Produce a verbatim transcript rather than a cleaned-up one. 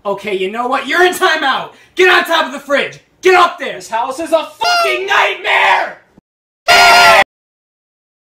Okay, you know what? You're in timeout! Get on top of the fridge! Get up there! This house is a fucking nightmare!